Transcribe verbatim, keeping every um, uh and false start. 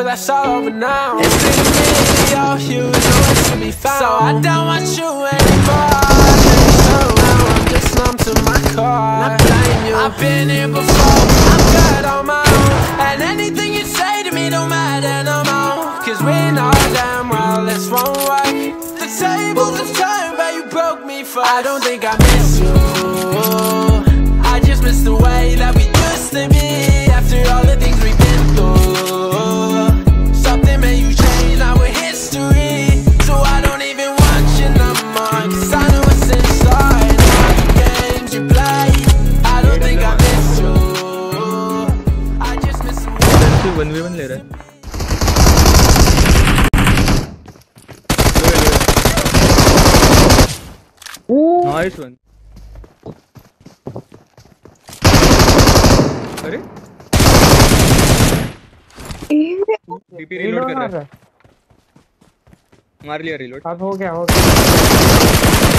that's all over now. It's been a minute, yo, you know it should be found. So I don't want you anymore. So now I'm just numb to my core. I blame you, I've been here before. I'm good on my own, and anything you say to me don't matter no more. Cause we know damn well this won't work. The tables have turned, but you broke me first. I don't think I miss you, I just miss the way that we used to be. After all the things we've been through, something made you change, now we're history. So I don't even want you no more. Cause I know what's inside all the games you play. I don't think I miss you, I just miss the way. one v one ले रहा है. Nice one. अरे DP reload कर रहा है. मार लिया reload. अब हो गया हो गया.